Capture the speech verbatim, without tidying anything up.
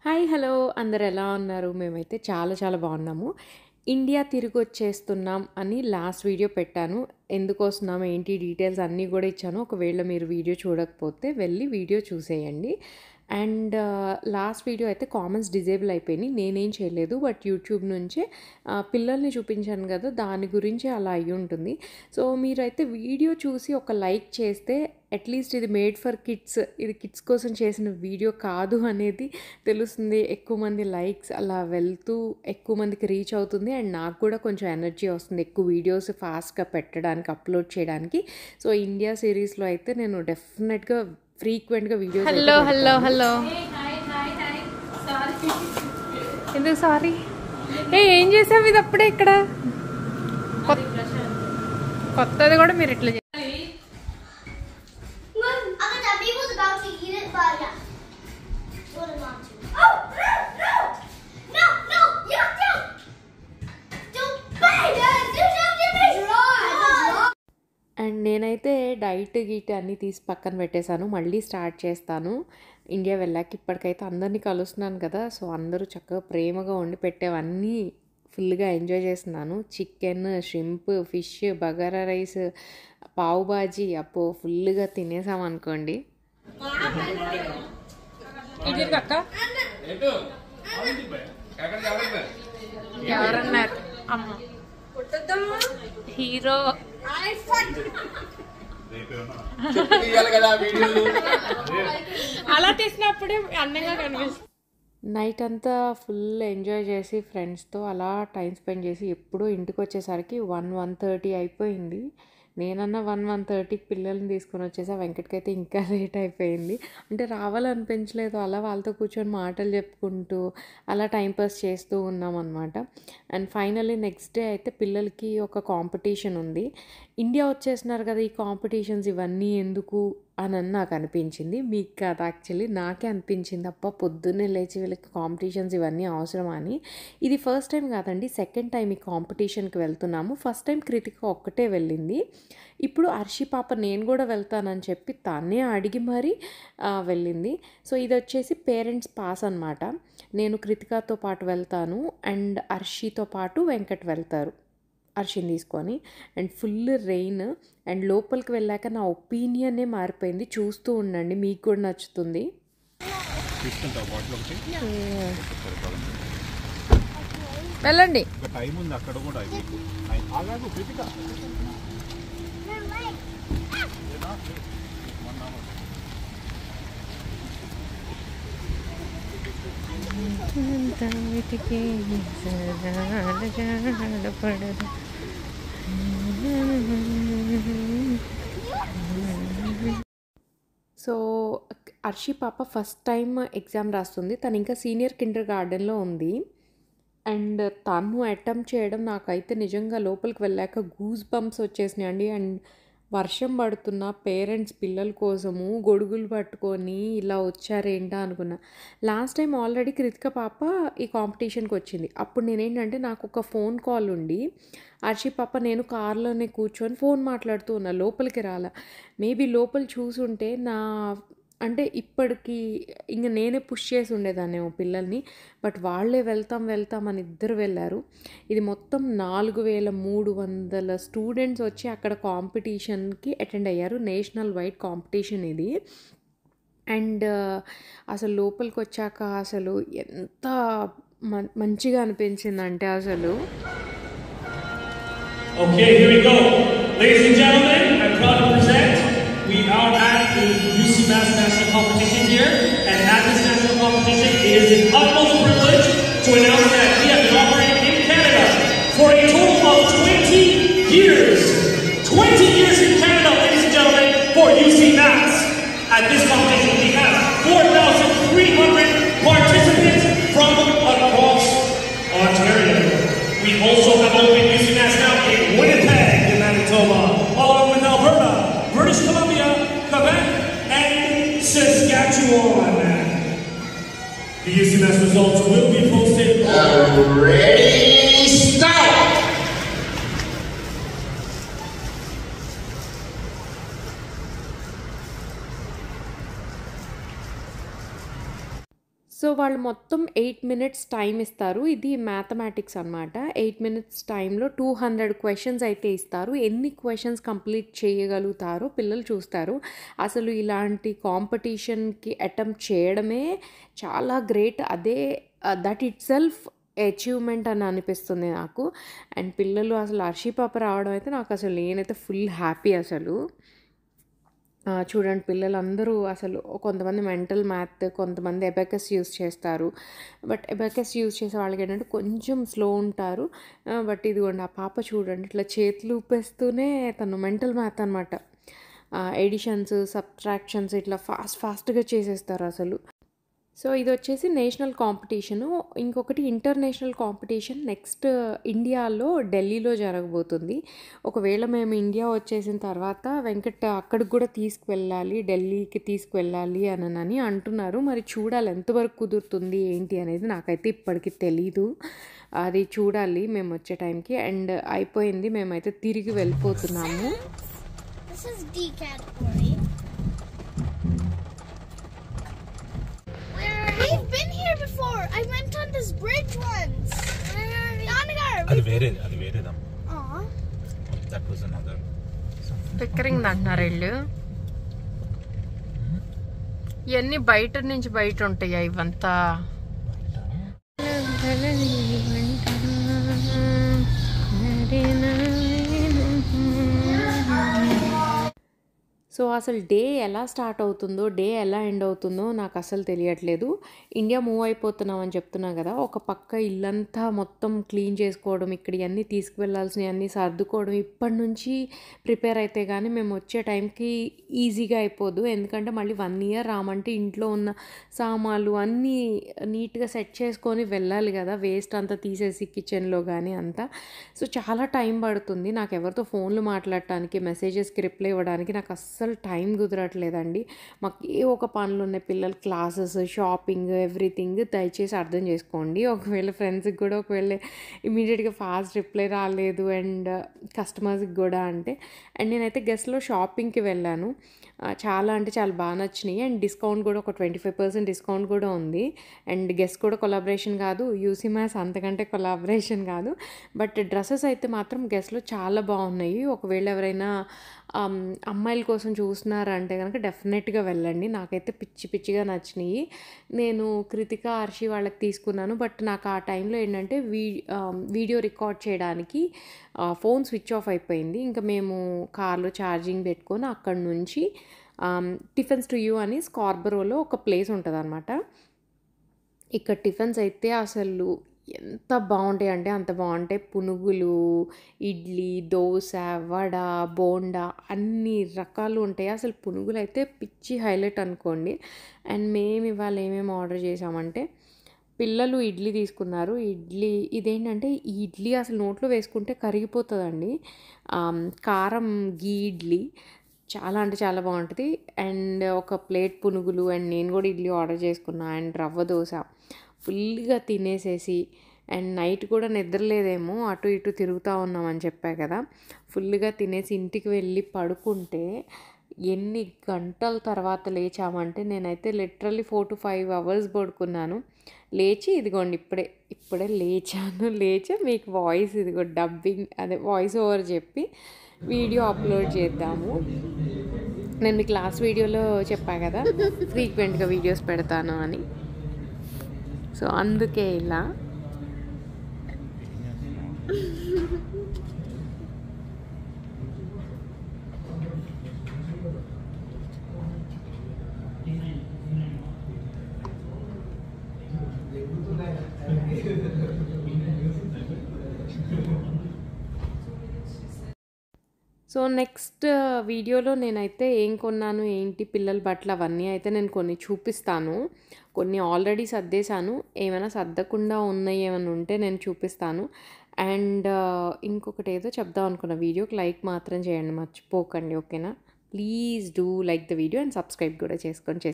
Hi hello అందరు ఎలా ఉన్నారు? మేమైతే చాలా చాలా బాగున్నాము. ఇండియా తిరిగొచ్చేస్తున్నాం అని లాస్ట్ వీడియో పెట్టాను. ఎందుకొస్తున్నాం, ఏంటి డీటెయిల్స్ అన్నీ కూడా ఇచ్చాను. ఒకవేళ మీరు వీడియో చూడకపోతే వెళ్ళి వీడియో చూసేయండి. అండ్ లాస్ట్ వీడియో అయితే కామెంట్స్ డిజేబుల్ అయిపోయినాయి. నేనేం చేయలేదు, బట్ యూట్యూబ్ నుంచే ఆ, పిల్లల్ని చూపించాను కదా, దాని గురించి అలా అయ్యి ఉంటుంది. సో మీరైతే వీడియో చూసి ఒక లైక్ చేస్తే అట్లీస్ట్ ఇది మేడ్ ఫర్ కిడ్స్, ఇది కిడ్స్ కోసం చేసిన వీడియో కాదు అనేది తెలుస్తుంది. ఎక్కువ మంది లైక్స్ అలా వెళ్తూ ఎక్కువ మందికి రీచ్ అవుతుంది. అండ్ నాకు కూడా కొంచెం ఎనర్జీ వస్తుంది ఎక్కువ వీడియోస్ ఫాస్ట్గా పెట్టడానికి, అప్లోడ్ చేయడానికి. సో ఇండియా సిరీస్లో అయితే నేను డెఫినెట్గా ఫ్రీక్వెంట్గా వీడియోస్. హలో హలో హలో ఎందుకు సారీ? ఏ ఏం చేసావు ఇది అప్పుడే ఇక్కడ? కొత్తది కూడా మీరు ఇట్లా అండ్ నేనైతే డైట్ గీట్ అన్నీ తీసి పక్కన పెట్టేశాను. మళ్ళీ స్టార్ట్ చేస్తాను ఇండియా వెళ్ళాక. ఇప్పటికైతే అందరినీ కలుస్తున్నాను కదా, సో అందరూ చక్కగా ప్రేమగా వండి పెట్టేవన్నీ ఫుల్గా ఎంజాయ్ చేస్తున్నాను. Chicken, shrimp, fish, bagara rice, pav bhaji, అప్పో ఫుల్గా తినేసామనుకోండి. ఎవరన్నారు? అమ్మ హీరో అలా తీసినప్పుడే అందంగా కనిపిస్తుంది. నైట్ అంతా ఫుల్ ఎంజాయ్ చేసి ఫ్రెండ్స్తో అలా టైం స్పెండ్ చేసి ఎప్పుడో ఇంటికి వచ్చేసరికి వన్ వన్ థర్టీ అయిపోయింది. నేనన్నా వన్ వన్ థర్టీకి పిల్లల్ని తీసుకొని వచ్చేసా. వెంకట్కైతే ఇంకా లేట్ అయిపోయింది. అంటే రావాలనిపించలేదు, అలా వాళ్ళతో కూర్చొని మాటలు చెప్పుకుంటూ అలా టైంపాస్ చేస్తూ ఉన్నాం అనమాట. అండ్ ఫైనల్లీ నెక్స్ట్ డే అయితే పిల్లలకి ఒక కాంపిటీషన్ ఉంది. ఇండియా వచ్చేసినారు కదా, ఈ కాంపిటీషన్స్ ఇవన్నీ ఎందుకు అని నాకు అనిపించింది. మీకు కాదు, యాక్చువల్లీ నాకే అనిపించింది. అప్ప పొద్దున్నే లేచి వీళ్ళకి కాంపిటీషన్స్ ఇవన్నీ అవసరమా అని. ఇది ఫస్ట్ టైం కాదండి, సెకండ్ టైం ఈ కాంపిటీషన్కి వెళ్తున్నాము. ఫస్ట్ టైం కృతిక ఒక్కటే వెళ్ళింది. ఇప్పుడు అర్షి పాప నేను కూడా వెళ్తానని చెప్పి తనే అడిగి మరీ వెళ్ళింది. సో ఇది వచ్చేసి పేరెంట్స్ పాస్ అనమాట. నేను కృతికతో పాటు వెళ్తాను అండ్ అర్షితో పాటు వెంకట్ వెళ్తారు అర్షిని తీసుకొని. And full rain. అండ్ లోపలికి వెళ్ళాక నా ఒపీనియనే మారిపోయింది. చూస్తూ ఉండండి, మీకు కూడా నచ్చుతుంది. వెళ్ళండి. సో అర్షి పాప ఫస్ట్ టైం ఎగ్జామ్ రాస్తుంది. తను ఇంకా సీనియర్ కిండర్ గార్డెన్లో ఉంది. అండ్ తను అటెంప్ట్ చేయడం నాకైతే నిజంగా లోపలికి వెళ్ళాక గూస్ బంప్స్ వచ్చేసినాయి అండి. అండ్ వర్షం పడుతున్న పేరెంట్స్ పిల్లల కోసము గొడుగులు పట్టుకొని ఇలా వచ్చారేంటా అనుకున్నా. లాస్ట్ టైం ఆల్రెడీ కృతిక పాప ఈ కాంపిటీషన్కి వచ్చింది. అప్పుడు నేనేంటంటే నాకు ఒక ఫోన్ కాల్ ఉండి అర్షి పాప నేను కార్లోనే కూర్చొని ఫోన్ మాట్లాడుతూ ఉన్నా, లోపలికి రాలా. మేబీ లోపల చూసుంటే నా అంటే ఇప్పటికి ఇంక నేనే పుష్ చేసి ఉండేదాన్నేమో పిల్లల్ని. బట్ వాళ్ళే వెళ్తాం వెళ్తాం అని ఇద్దరు వెళ్ళారు. ఇది మొత్తం నాలుగు వేల మూడు వందల స్టూడెంట్స్ వచ్చి అక్కడ కాంపిటీషన్కి అటెండ్ అయ్యారు. నేషనల్ వైడ్ కాంపిటీషన్ ఇది. అండ్ అసలు లోపలికి వచ్చాక అసలు ఎంత మంచిగా అనిపించిందంటే అసలు. Okay, here we go. Ladies and gentlemen, I'm proud to present. We are at the U C Mass National Competition here, and at this national competition, it is an utmost privilege to announce that we have been operating in Canada for a total of twenty years. twenty years in Canada, ladies and gentlemen, for U C Mass. At this competition, we have four thousand three hundred participants from across Ontario. We also have opened U C Mass now in Winnipeg, in Manitoba, along with Alberta, British Columbia, Quebec, and Saskatchewan. The U C Mass results will be posted. Ready, start! So వాళ్ళు మొత్తం eight minutes time ఇస్తారు. ఇది mathematics అనమాట. Eight minutes టైంలో two hundred questions అయితే ఇస్తారు. ఎన్ని questions complete చేయగలుగుతారో పిల్లలు చూస్తారు. అసలు ఇలాంటి కాంపిటీషన్‌కి అటెంప్ట్ చేయడమే చాలా గ్రేట్. అదే దట్ ఇట్ సెల్ఫ్ అచీవ్‌మెంట్ అని అనిపిస్తుంది నాకు. అండ్ పిల్లలు అసలు అర్షి పాప రావడం అయితే నాకు అసలు నేనైతే ఫుల్ హ్యాపీ అసలు. ఆ! చూడండి పిల్లలందరూ అసలు కొంతమంది మెంటల్ మ్యాథ్, కొంతమంది అబాకస్ యూజ్ చేస్తారు. బట్ అబాకస్ యూజ్ చేసే వాళ్ళకేంటంటే కొంచెం స్లో ఉంటారు. ఆహ్, బట్ ఇదిగోండి ఆ పాప చూడండి ఇట్లా చేతులు ఊపేస్తూనే తను మెంటల్ మ్యాథ్ అనమాట. ఆహ్, ఎడిషన్స్, సబ్ట్రాక్షన్స్ ఇట్లా ఫాస్ట్ ఫాస్ట్‌గా చేసేస్తారు అసలు. సో ఇదొచ్చేసి నేషనల్ కాంపిటీషను. ఇంకొకటి ఇంటర్నేషనల్ కాంపిటీషన్ నెక్స్ట్ ఇండియాలో ఢిల్లీలో జరగబోతుంది. ఒకవేళ మేము ఇండియా వచ్చేసిన తర్వాత వెంకట్ అక్కడికి కూడా తీసుకువెళ్ళాలి, ఢిల్లీకి తీసుకువెళ్ళాలి అనని అంటున్నారు. మరి చూడాలి ఎంతవరకు కుదురుతుంది ఏంటి అనేది నాకైతే ఇప్పటికి తెలీదు. అది చూడాలి మేము వచ్చే టైంకి. అండ్ అయిపోయింది, మేమైతే తిరిగి వెళ్ళిపోతున్నాము. This is D category. Where are We've been here before. I went on this bridge once. Where are we? Nanagar. అది వేరే అది వేరేదా Aw. That was another pickering అంటున్నారు వీళ్ళు. ఇవన్నీ బయట నుంచి బయట ఉంటాయా ఇవంతా? సో అసలు డే ఎలా స్టార్ట్ అవుతుందో, డే ఎలా ఎండ్ అవుతుందో నాకు అసలు తెలియట్లేదు. ఇండియా మూవ్ అయిపోతున్నాం అని చెప్తున్నా కదా, ఒక పక్క ఇల్లంతా మొత్తం క్లీన్ చేసుకోవడం, ఇక్కడ ఇవన్నీ తీసుకువెళ్ళాల్సినవన్నీ సర్దుకోవడం ఇప్పటి నుంచి ప్రిపేర్ అయితే కానీ మేము వచ్చే టైంకి ఈజీగా అయిపోదు. ఎందుకంటే మళ్ళీ వన్ ఇయర్ రామంటే ఇంట్లో ఉన్న సామాన్లు అన్నీ నీట్గా సెట్ చేసుకొని వెళ్ళాలి కదా, వేస్ట్ అంతా తీసేసి కిచెన్లో కానీ అంతా. సో చాలా టైం పడుతుంది. నాకు ఎవరితో ఫోన్లు మాట్లాడటానికి, మెసేజెస్కి రిప్లై ఇవ్వడానికి నాకు అస్సలు టైం కుదరట్లేదండి. మాకు ఏ ఒక పనులు ఉన్నాయి, పిల్లల క్లాసెస్, షాపింగ్, ఎవ్రీథింగ్. దయచేసి అర్థం చేసుకోండి. ఒకవేళ ఫ్రెండ్స్కి కూడా ఒకవేళ ఇమీడియట్గా ఫాస్ట్ రిప్లై రాలేదు అండ్ కస్టమర్స్కి కూడా అంటే. అండ్ నేనైతే గెస్ట్లో షాపింగ్కి వెళ్ళాను. చాలా అంటే చాలా బాగా నచ్చినాయి. అండ్ డిస్కౌంట్ కూడా ఒక ట్వంటీ ఫైవ్ పర్సెంట్ డిస్కౌంట్ కూడా ఉంది. అండ్ గెస్ కూడా కొలాబరేషన్ కాదు, యూసీ మ్యాథ్స్ అంతకంటే కొలాబరేషన్ కాదు. బట్ డ్రెస్సెస్ అయితే మాత్రం గెస్ట్లో చాలా బాగున్నాయి. ఒకవేళ ఎవరైనా అమ్మాయిల కోసం చూస్తున్నారంటే కనుక డెఫినెట్గా వెళ్ళండి. నాకైతే పిచ్చి పిచ్చిగా నచ్చినాయి. నేను కృతిక, హర్షి వాళ్ళకి తీసుకున్నాను. బట్ నాకు ఆ టైంలో ఏంటంటే వీ వీడియో రికార్డ్ చేయడానికి ఫోన్ స్విచ్ ఆఫ్ అయిపోయింది. ఇంకా మేము కార్లో ఛార్జింగ్ పెట్టుకొని అక్కడి నుంచి టిఫిన్స్ టు యూ అని స్కార్బరోలో ఒక ప్లేస్ ఉంటుంది అనమాట. ఇక్కడ టిఫిన్స్ అయితే అసలు ఎంత బాగుంటాయి అంటే అంత బాగుంటాయి. పునుగులు, ఇడ్లీ, దోశ, వడ, బోండా అన్ని రకాలు ఉంటాయి. అసలు పునుగులు అయితే పిచ్చి హైలైట్ అనుకోండి. అండ్ మేము ఇవాళ ఏమేమి ఆర్డర్ చేసామంటే, పిల్లలు ఇడ్లీ తీసుకున్నారు. ఇడ్లీ ఇదేంటంటే ఈ ఇడ్లీ అసలు నోట్లో వేసుకుంటే కరిగిపోతుందండి. కారం గీ ఇడ్లీ చాలా అంటే చాలా బాగుంటుంది. అండ్ ఒక ప్లేట్ పునుగులు, అండ్ నేను కూడా ఇడ్లీ ఆర్డర్ చేసుకున్నా. అండ్ రవ్వ దోశ ఫుల్గా తినేసేసి, అండ్ నైట్ కూడా నిద్రలేదేమో అటు ఇటు తిరుగుతూ ఉన్నామని చెప్పా కదా, ఫుల్గా తినేసి ఇంటికి వెళ్ళి పడుకుంటే ఎన్ని గంటల తర్వాత లేచామంటే నేనైతే literally four to five hours పడుకున్నాను. లేచి ఇదిగోండి ఇప్పుడే ఇప్పుడే లేచాను. లేచి మీకు వాయిస్ ఇదిగో డబ్బింగ్ అదే వాయిస్ ఓవర్ చెప్పి వీడియో అప్లోడ్ చేద్దాము. నేను మీకు లాస్ట్ వీడియోలో చెప్పా కదా ఫ్రీక్వెంట్గా వీడియోస్ పెడతాను అని. సో అందుకే ఇలా సో నెక్స్ట్ వీడియోలో నేనైతే ఏం కొన్నాను ఏంటి పిల్లల బట్టలు అవన్నీ అయితే నేను కొన్ని చూపిస్తాను. కొన్ని ఆల్రెడీ సర్దేశాను, ఏమైనా సర్దకుండా ఉన్నాయి ఏమైనా ఉంటే నేను చూపిస్తాను. అండ్ ఇంకొకటి ఏదో చెప్దాం అనుకున్న, వీడియోకి లైక్ మాత్రం చేయండి మర్చిపోకండి, ఓకేనా? Please do like the video and subscribe కూడా చేసుకొని